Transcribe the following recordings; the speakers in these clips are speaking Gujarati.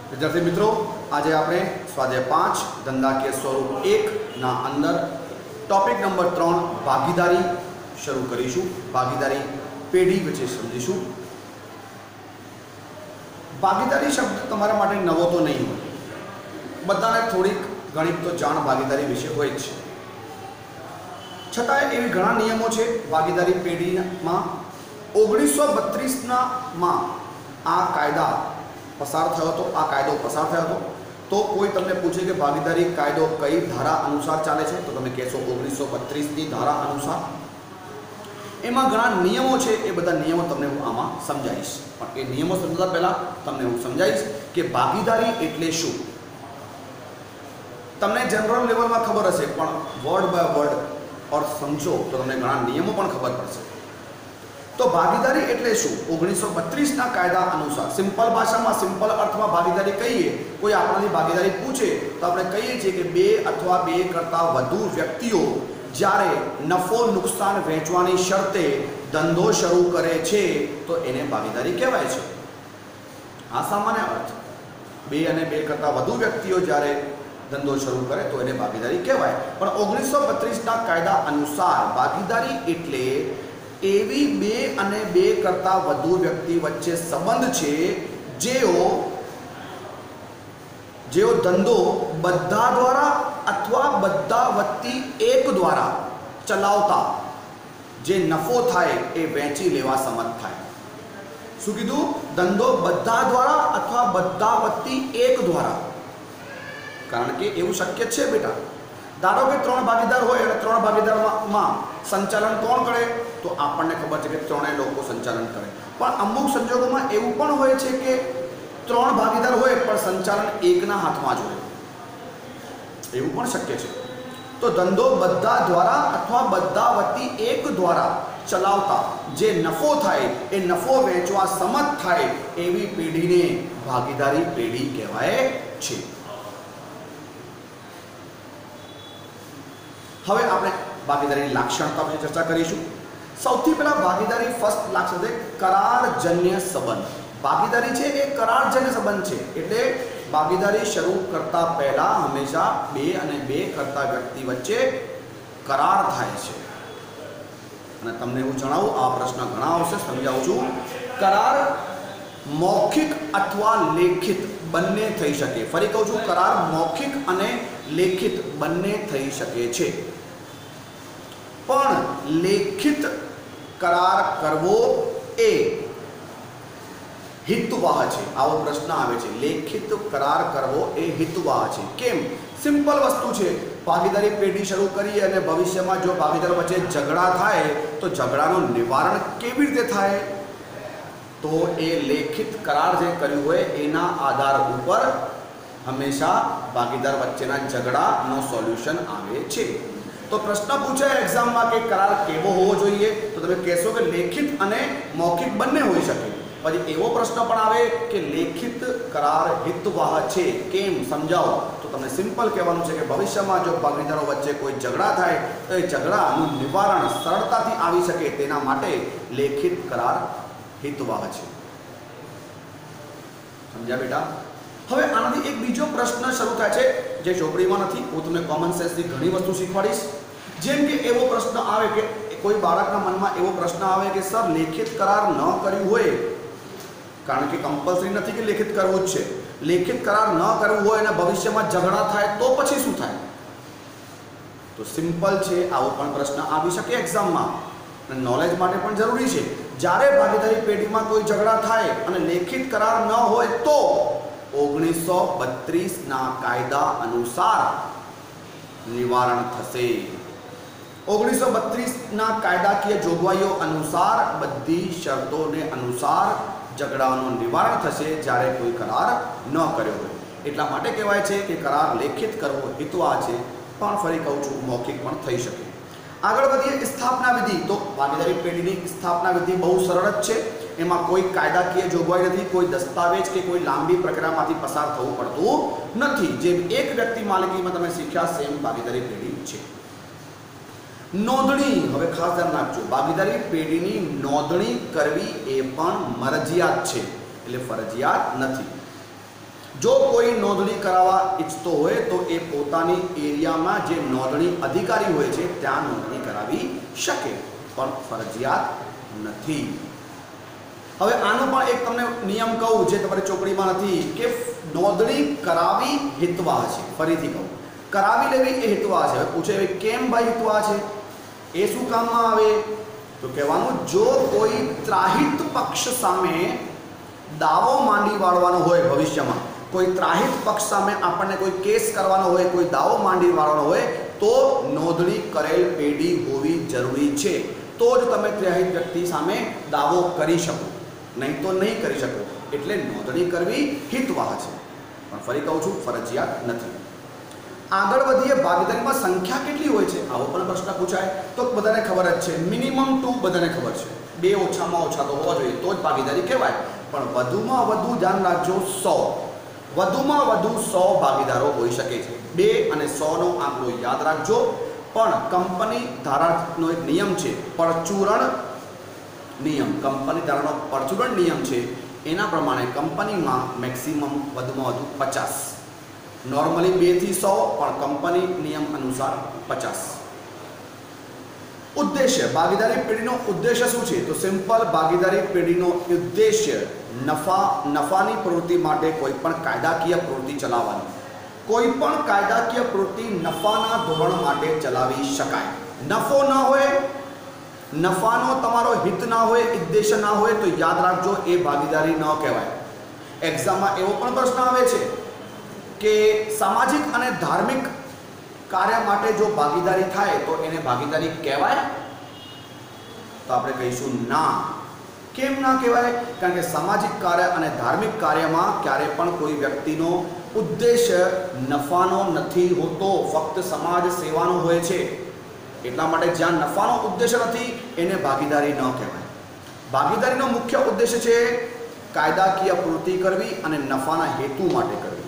विद्यार्थी मित्रों, आज आपणे स्वाध्याय 5 धंधाकीय स्वरूप 1 ना अंदर टॉपिक नंबर 3 भागीदारी शुरू करीशुं। भागीदारी पेढ़ी विषे समझीशुं। भागीदारी शब्द तमारा माटे नवो तो नहीं होय, बधाने थोड़ीक घणीक तो जाण भागीदारी विषे होय ज छे। छतांय एवी घणा नियमो छे भागीदारी पेढ़ीमां। 1932 मां आ कायदा पसार थयो तो आ कायदो पसार थयो तो कोई तमने पूछे कि भागीदारी कायदो कई धारा अनुसार चाले छे तो तमे कहेशो 1932 नी धारा अनुसार। एमां घणा नियमो छे, ए बधा नियमो तमने हूँ आमां समजावीश। पण ए नियमो समजता पहेला तमने हूँ समजावीश कि भागीदारी एटले शुं। तमने जनरल लेवल में खबर हशे, पण वर्ड बाय वर्ड और समझो तो तमने घणा नियमो पण खबर पड़शे। तो भागीदारी एटले शुं? 1932 ना कायदा अनुसार सिंपल भाषा में सिंपल अर्थ में भागीदारी कहीए। कोई आपणाथी भागीदारी पूछे तो आपणे कहीए छीए कि बे अथवा बे करता वधु व्यक्तिओ ज्यारे नफो नुकसान वेचवानी शर्ते धंधो शरू करे छे तो एने भागीदारी कहेवाय छे। आ सामान्य अर्थ। बे अने बे करता वधु व्यक्तिओ ज्यारे धंधो शरू करे तो एने भागीदारी कहेवाय। पण 1932 ना कायदा अनुसार भागीदारी एटले एवी बे अने बे करता वधु व्यक्ति वच्चे संबंध छे जेओ धंधो बधा द्वारा अथवा बधा वत्ती एक द्वारा चलावता जे नफो थाय ए वेची लेवा समर्थ थाय। शुं कीधुं? धंधो बधा द्वारा अथवा बधा वत्ती एक द्वारा। कारण के एवुं शक्य छे बेटा। धारो के 3 भागीदार होय अने 3 भागीदारोमां संचालन कोण करे तो आपने खबर है कि 3 लोग संचालन करे। पण अमुक संजोगों में एवं पण होय छे कि 3 भागीदार होय पण संचालन एकना हाथमां ज होय, एवं पण शक्य छे। तो धंधो बधा द्वारा अथवा बधा वती एक द्वारा चलावता जे नफो थाय ए नफो वेचवा समर्थ थाय एवी पेढ़ीने भागीदारी पेढ़ी कहेवाय छे। हवे आपणे भागीदारी लाक्षणिकता विषे चर्चा करीशुं। सौथी पहला भागीदारी फर्स्ट लाक्षण करारजन्य संबंध। भागीदारी छे ए करारजन्य संबंध छे, एटले भागीदारी शुरू करता पहला हमेशा बे अने बे करता व्यक्ति वच्चे करार थाय छे। अने तमने हूँ जणावुं, आ प्रश्न घणा आवशे, समजावुं छुं। करार मौखिक अथवा लेखित बंने थई शके। फरी कहूं छुं, करार मौखिक अने लेखित बंने थई शके छे। पण लेखित करार करवो ए हितवाह छे। आवो प्रश्न आवे छे, लेखित करार करवो ए हितवाह छे। केम? सिंपल वस्तु छे। भागीदारी पेढ़ी शुरू करीए अने भविष्यमां जो भागीदार वच्चे झगड़ा थाय तो झगड़ानुं निवारण केवी रीते थाय? तो ए लेखित करार जे कर्युं होय एना आधार उपर हमेशा भागीदार वच्चेना झगड़ानो सोल्यूशन आवे छे। तो प्रश्न पूछाय एग्जाम में कि करार केवो होवो जोईए तो तमे कहेशो कि लेखित अने मौखिक बंने होई शके। पछी एवो प्रश्न पण आवे कि लेखित करार हितवाह छे, केम? समजाओ। तो तमने सिंपल कहेवानुं छे कि भविष्यमां जो भागीदारो वच्चे कोई झगड़ा थाय तो ए झगड़ानुं निवारण सरळताथी आवी शके तेना माटे लेखित करार हितवाह छे। समझ्या बेटा? हवे आनाथी एक बीजो प्रश्न शुरू थाय छे जे ચોપડીમાં નથી। હું તમને કોમન સેન્સની ઘણી વસ્તુ શીખવાડીશ। જેમ કે એવો પ્રશ્ન આવે કે કોઈ બાળકના મનમાં એવો પ્રશ્ન આવે કે સર લેખિત કરાર ન કર્યું હોય, કારણ કે કમ્પલસરી નથી કે લેખિત કરવું જ છે, લેખિત કરાર ન કરવું હોય અને ભવિષ્યમાં ઝઘડા થાય તો પછી શું થાય? તો સિમ્પલ છે, આવો પણ પ્રશ્ન આવી શકે એક્ઝામમાં અને નોલેજ માટે પણ જરૂરી છે। જ્યારે ભાગીદારી પેઢીમાં કોઈ ઝઘડા થાય અને લેખિત કરાર ન હોય તો 1932 ना कायदा अनुसार निवारण थशे। 1932 ना कायदाकीय जोगवाईओ अनुसार बधी शर्तों ने अनुसार झगड़ानो निवारण थशे ज्यारे कोई करार न कर्यो होय। एटला माटे कहेवाय छे कि करार लेखित करवो हितवाह छे, पण फरी कहूं छुं मौखिक पण थई शके। आगळ वधीए स्थापना विधि। तो भागीदारी पेढ़ीनी स्थापना विधि बहु सरळ ज छे। एमां कोई कायदाकीय जोगवाई नहीं, कोई दस्तावेज के कोई लांबी प्रक्रियामांथी पसार थवुं पड़तुं नथी। जेम एक व्यक्ति मालिकीमां तमे शीख्या सेम भागीदारी पेढ़ी छे। नोंधणी, हवे खास ध्यान राखजो, भागीदारी पेढ़ीनी नोंधणी करवी ए पण मरजियात छे, એટલે ફરજિયાત નથી। જો કોઈ નોંધણી કરાવવા ઈચ્છતો હોય તો એ પોતાની એરિયામાં જે નોંધણી અધિકારી હોય છે ત્યાં નોંધણી કરાવી શકે, પણ ફરજિયાત નથી. હવે આનો પણ એક તમને નિયમ કહું જે તમારી ચોપડીમાં નથી કે નોંધણી કરાવી હિતવાહ છે. ફરીથી કહું, કરાવી લેવી એ હિતવાહ છે. હવે પૂછે કેમ ભાઈ હિતવાહ છે, એ શું કામમાં આવે? તો કહેવાનું જો કોઈ ત્રાહિત પક્ષ સામે દાવો માંડી વાળવાનો હોય, ભવિષ્યમાં કોઈ ત્રાહિત પક્ષ સામે આપણને કોઈ કેસ કરવાનો હોય, કોઈ દાવો માંડી વાળવાનો હોય તો નોંધણી કરેલ પેઢી હોવી જરૂરી છે. તો જ તમે ત્રાહિત વ્યક્તિ સામે દાવો કરી શકો, નહીં તો નહીં કરી શકો. એટલે નોંધણી કરવી હિતવાહ છે, પણ ફરી કહું છું ફરજિયાત નથી. આગળ વધીએ, ભાગીદારીમાં સંખ્યા કેટલી હોય છે આવો પણ પ્રશ્ન પૂછાય. તો બધાને ખબર જ છે, મિનિમમ 2 બધાને ખબર છે, 2 ઓછામાં ઓછા તો હોવા જોઈએ તો જ ભાગીદારી કહેવાય. પણ વધુમાં વધુ ધ્યાન રાખજો 100, વધુમાં વધુ 100 ભાગીદારો હોઈ શકે છે. 2 અને 100નો આંકડો યાદ રાખજો. પણ કંપની ધારાનો એક નિયમ છે, પરચુરણ નિયમ. કંપની ધારાનો પરચુરણ નિયમ છે, એના પ્રમાણે કંપનીમાં મેક્સિમમ વધુમાં વધુ 50, નોર્મલી 2 થી 100, પણ કંપની નિયમ અનુસાર 50. ઉદ્દેશ્ય, ભાગીદારી પેઢીનો ઉદ્દેશ્ય શું છે? તો સિમ્પલ, ભાગીદારી પેઢીનો ઉદ્દેશ્ય નફાની પ્રવૃત્તિ માટે કોઈ પણ કાયદાકીય પ્રવૃત્તિ ચલાવવાની. કોઈ પણ કાયદાકીય પ્રવૃત્તિ નફાના ધોરણ માટે ચલાવી શકાય. નફો ન હોય, નફાનો તમારો હિત ના હોય, ઉદ્દેશ્ય ના હોય તો યાદ રાખજો એ ભાગીદારી ન કહેવાય. એક્ઝામમાં એવો પણ પ્રશ્ન આવે છે કે સામાજિક અને ધાર્મિક કાર્ય માટે જો ભાગીદારી થાય તો એને ભાગીદારી કહેવાય? તો આપણે કહીશું ના. કેમ ના કહેવાય? કારણ કે સામાજિક કાર્ય અને ધાર્મિક કાર્યમાં ક્યારે પણ કોઈ વ્યક્તિનો ઉદ્દેશ્ય નફાનો નથી હોતો, ફક્ત સમાજ સેવાનો હોય છે. એટલા માટે જ્યાં નફાનો ઉદ્દેશ્ય નથી એને ભાગીદારી ન કહેવાય. ભાગીદારીનો મુખ્ય ઉદ્દેશ્ય છે કાયદાકીય પ્રવૃત્તિ કરવી અને નફાના હેતુ માટે કરવી.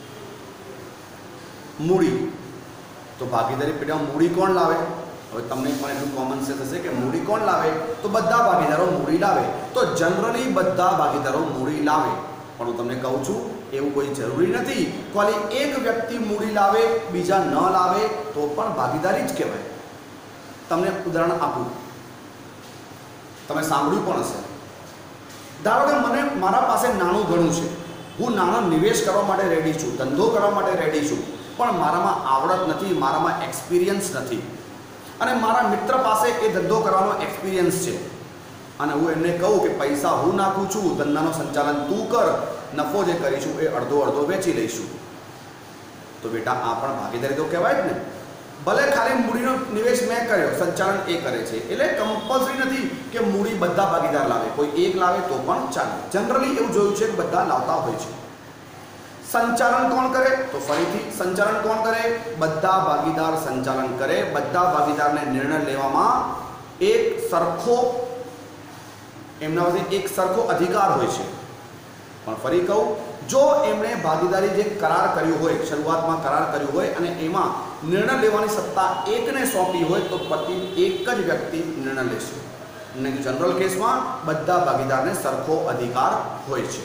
મૂડી, તો ભાગીદારી પેઢીમાં મૂડી કોણ લાવે? હવે તમને પણ એટલું કોમન સેન્સ હશે કે મૂડી કોણ લાવે? તો બધા ભાગીદારો મૂડી લાવે. તો જનરલી બધા ભાગીદારો મૂડી લાવે, પણ હું તમને કહું છું એવું કોઈ જરૂરી નથી. ખાલી એક વ્યક્તિ મૂડી લાવે, બીજા ન લાવે તો પણ ભાગીદારી જ કહેવાય. તમને ઉદાહરણ આપું, તમે સાંભળ્યું પણ હશે. ધારો કે મને મારા પાસે નાણું ઘણું છે, હું નાણાં નિવેશ કરવા માટે રેડી છું, ધંધો કરવા માટે રેડી છું, પણ મારામાં આવડત નથી, મારામાં એક્સપિરિયન્સ નથી. અને મારા મિત્ર પાસે એ ધંધો કરવાનો એક્સપિરિયન્સ છે અને હું એમને કહું કે પૈસા હું નાખું છું, ધંધાનો સંચાલન તું કર, નફો જે કરીશું એ અડધો અડધો વેચી લઈશું. તો બેટા આ પણ ભાગીદારી તો કહેવાય જ ને. ભલે ખાલી મૂડીનો નિવેશ મેં કર્યો, સંચાલન એ કરે છે, એટલે કમ્પલસરી નથી કે મૂડી બધા ભાગીદાર લાવે, કોઈ એક લાવે તો પણ ચાલે. જનરલી એવું જોયું છે કે બધા લાવતા હોય છે. સંચાલન કોણ કરે? તો ફરીથી સંચાલન કોણ કરે? બધા ભાગીદાર સંચાલન કરે. બધા ભાગીદારને નિર્ણય લેવામાં એક સરખો, એમના પાસે એક સરખો અધિકાર હોય છે. પણ ફરી કહું, જો એમણે ભાગીદારી જે કરાર કર્યું હોય, શરૂઆતમાં કરાર કર્યું હોય અને એમાં નિર્ણય લેવાની સત્તા એકને સોંપી હોય તો પછી એક જ વ્યક્તિ નિર્ણય લેશે. અને જનરલ કેસમાં બધા ભાગીદારને સરખો અધિકાર હોય છે.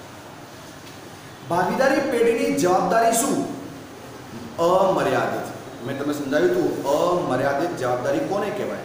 ભાગીદારી પેઢીની જવાબદારી શું? અમર્યાદિત. મેં તમને સમજાવ્યું હતું અમર્યાદિત જવાબદારી કોને કહેવાય?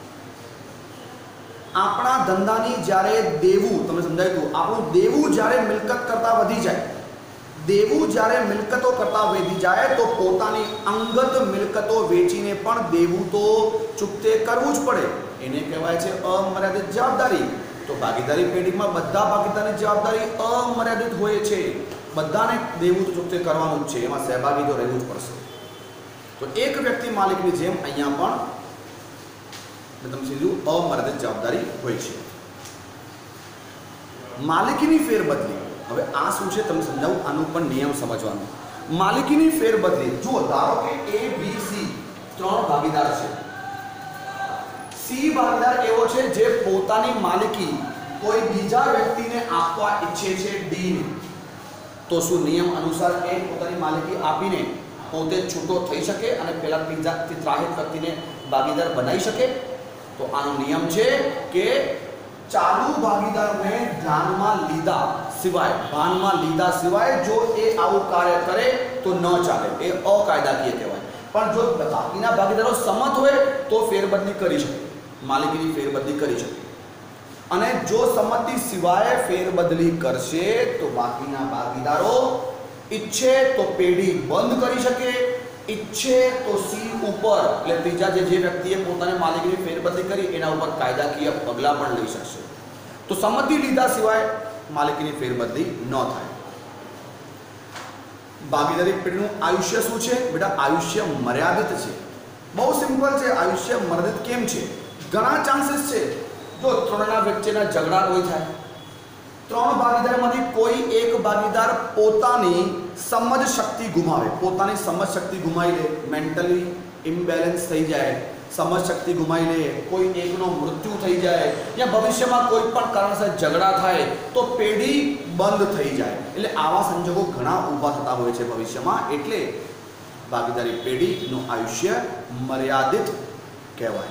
આપણા ધંધાની જ્યારે દેવું, તમને સમજાવ્યું હતું, આપણું દેવું જ્યારે મિલકત કરતાં વધી જાય, દેવું જ્યારે મિલકતો કરતાં વધી જાય તો પોતાની અંગત મિલકતો વેચીને પણ દેવું તો ચૂકતે કરવું જ પડે. એને કહેવાય છે અમર્યાદિત જવાબદારી. તો ભાગીદારી પેઢીમાં બધા ભાગીદારની જવાબદારી અમર્યાદિત હોય છે. બધાને દેવું તો ચૂકતે કરવાનું જ છે, એમાં સહભાગી તો રહેવું જ પડશે. તો એક વ્યક્તિ માલિકની જેમ અહીંયા પણ તમે સીધું અમર્યાદિત જવાબદારી હોય છે. માલિકીની ફેરબદલી, હવે આ શું છે તમને સમજાવું, આનું પણ નિયમ સમજવાનો. માલિકીની ફેરબદલી, જુઓ ધારો કે A, B, C 3 ભાગીદાર છે. C ભાગીદાર એવો છે જે પોતાની માલિકી કોઈ બીજા વ્યક્તિને આપવા ઈચ્છે છે D ને. તો શું નિયમ અનુસાર એ પોતાની માલિકી આપીને પોતે છૂટો થઈ શકે અને પેલા ત્રીજાથી ત્રાહિત વ્યક્તિને ભાગીદાર બનાવી શકે? તો આનો નિયમ છે કે ચાલુ ભાગીદારને ધ્યાનમાં લીધા સિવાય, ભાનમાં લીધા સિવાય જો એ આવું કાર્ય કરે તો ન ચાલે, એ અકાયદાકીય કહેવાય. પણ જો બાકીના ભાગીદારો સંમત હોય તો ફેરબદલી કરી શકે, માલિકીની ફેરબદલી કરી શકે. અને જો સંમતિ સિવાય ફેરબદલી કરશે તો બાકીના ભાગીદારો ઈચ્છે તો પેઢી બંધ કરી શકે, ઈચ્છે તો સી ઉપર એટલે ત્રીજા જે વ્યક્તિએ પોતાની માલિકીની ફેરબદલી કરી એના ઉપર કાયદાકીય પગલાં પણ લઈ શકશે. તો સંમતિ લીધા સિવાય માલિકીની ફેરબદલી ન થાય. ભાગીદારી પેઢીનું આયુષ્ય શું છે બેટા? આયુષ્ય મર્યાદિત છે. બહુ સિમ્પલ છે. આયુષ્ય મર્યાદિત કેમ છે? ઘણા ચાન્સીસ છે. જો ત્રણના વચ્ચેના ઝઘડા કોઈ થાય, ત્રણ ભાગીદારમાંથી કોઈ એક ભાગીદાર પોતાની સમજ શક્તિ ગુમાવે, પોતાની સમજ શક્તિ ગુમાવી લે, મેન્ટલી ઇમ્બેલેન્સ થઈ જાય, સમજ શક્તિ ગુમાવી લે, કોઈ એકનો મૃત્યુ થઈ જાય, યા ભવિષ્યમાં કોઈ પણ કારણસર ઝઘડા થાય તો પેઢી બંધ થઈ જાય. એટલે આવા સંજોગો ઘણા ઊભા થતા હોય છે ભવિષ્યમાં. એટલે ભાગીદારી પેઢીનું આયુષ્ય મર્યાદિત કહેવાય.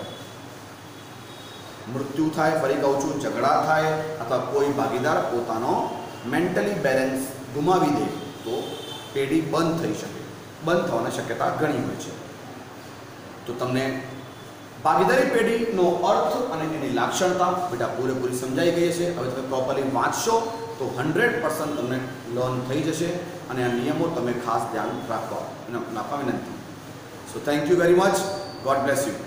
મૃત્યુ થાય, ફરી કહું છું, ઝઘડા થાય અથવા કોઈ ભાગીદાર પોતાનો મેન્ટલી બેલેન્સ ગુમાવી દે તો પેઢી બંધ થઈ શકે, બંધ થવાની શક્યતા ઘણી હોય છે. તો તમને ભાગીદારી પેઢીનો અર્થ અને એની લાક્ષણતા બેટા પૂરેપૂરી સમજાઈ ગઈ છે. હવે તમે પ્રોપરલી વાંચશો તો 100% તમને લર્ન થઈ જશે અને આ નિયમો તમે ખાસ ધ્યાન રાખવા વિનંતી. So thank you very much. God bless you.